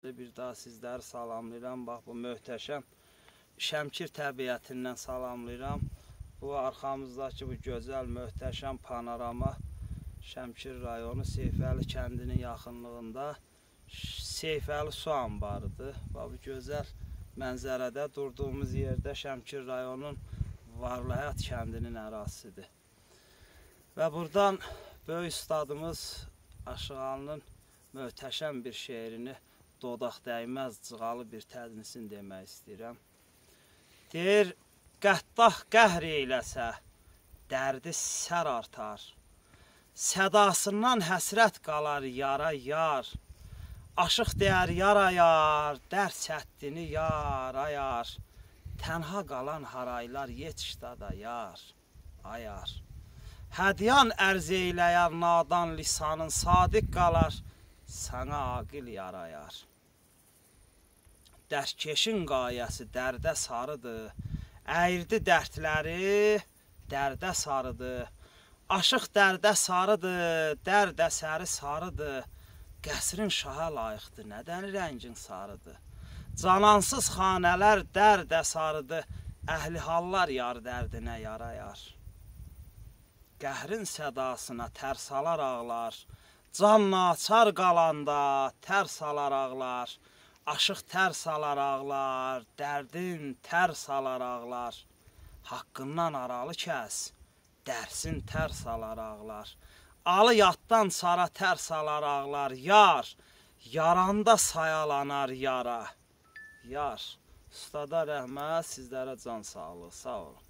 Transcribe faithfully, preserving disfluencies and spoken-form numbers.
gəldi. Bir daha sizləri salamlayıram. Bax, bu möhtəşəm Şəmkir təbiətindən salamlayıram. Bu arxamızdakı bu gözəl, möhtəşəm panorama Şəmkir rayonu Seyfəli kəndinin yaxınlığında Seyfəli su anbarıdır. Bax, bu gözəl mənzərədə durduğumuz yerdə Şəmkir rayonun Varləhəyat kəndinin ərazisidir. Və buradan böyük ustadımız Aşıqalının möhtəşəm bir şeirini dodaq dəyməz cığalı bir tədnisin demək istəyirəm. Deyir, qəddah qəhr eyləsə, dərdi sər artar. Sədasından həsrət qalar yara yar. Aşıq deyər yara yar, dərd çətdini yar ayar. Tənha qalan haraylar yetişdada yar ayar. Hədyan ərz eyləyər nadan lisanın sadiq qalar, sənə aqil yarayar. Dərkeşin qayəsi dərdə sarıdır, əyirdi dərdləri, dərdə sarıdır. Aşıq dərdə sarıdır, dərdə səri sarıdır. Qəsrin şaha layiqdir, nədən rəngin sarıdır. Canansız xanələr dərdə sarıdır, əhli hallar yar dərdinə yarayar. Qəhrin sədasına tər salar ağlar, can naçar qalanda tər salar ağlar. Aşıq tər salar ağlar, dərdin tər salar ağlar. Haqqından aralı kəs, dərsin tər salar ağlar. Alı yaddan sara tər salar ağlar, yar. Yaranda sayalanar yara, yar. Ustada rəhmət, sizlərə can sağlığı, sağ olun.